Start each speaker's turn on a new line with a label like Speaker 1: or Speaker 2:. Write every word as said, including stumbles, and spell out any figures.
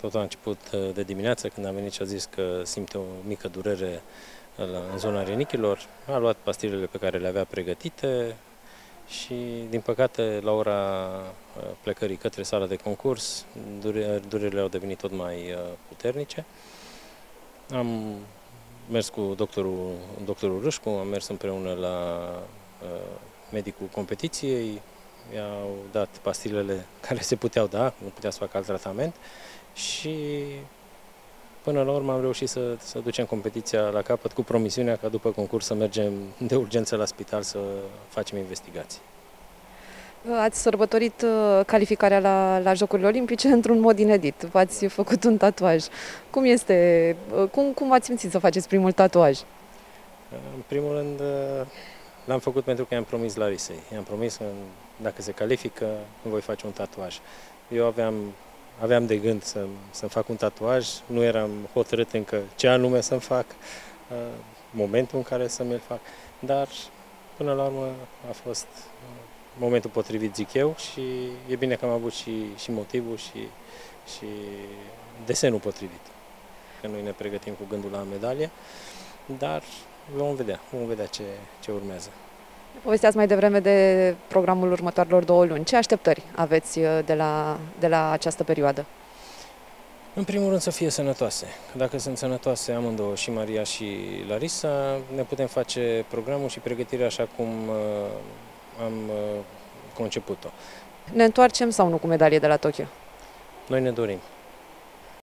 Speaker 1: Tot a început de dimineață, când am venit și a zis că simte o mică durere în zona renichilor. A luat pastilele pe care le avea pregătite și, din păcate, la ora plecării către sala de concurs, durerile au devenit tot mai puternice. Am mers cu doctorul, doctorul Râșcu, am mers împreună la medicul competiției, i-au dat pastilele care se puteau da, nu putea să facă alt tratament și până la urmă am reușit să, să ducem competiția la capăt cu promisiunea ca după concurs să mergem de urgență la spital să facem investigații.
Speaker 2: Ați sărbătorit calificarea la, la Jocurile Olimpice într-un mod inedit. V-ați făcut un tatuaj. Cum este, cum, cum v-ați simțit să faceți primul tatuaj?
Speaker 1: În primul rând l-am făcut pentru că i-am promis Larisei. I-am promis că dacă se califică, îmi voi face un tatuaj. Eu aveam, aveam de gând să, să-mi fac un tatuaj, nu eram hotărât încă ce anume să-mi fac, momentul în care să mi-l fac, dar până la urmă a fost momentul potrivit, zic eu, și e bine că am avut și, și motivul și, și desenul potrivit. Că noi ne pregătim cu gândul la medalie, dar vom vedea, vom vedea ce, ce urmează.
Speaker 2: Povesteați mai devreme de programul următoarelor două luni. Ce așteptări aveți de la, de la această perioadă?
Speaker 1: În primul rând să fie sănătoase. Dacă sunt sănătoase amândouă, și Maria și Larisa, ne putem face programul și pregătirea așa cum am conceput-o.
Speaker 2: Ne întoarcem sau nu cu medalie de la Tokyo?
Speaker 1: Noi ne dorim.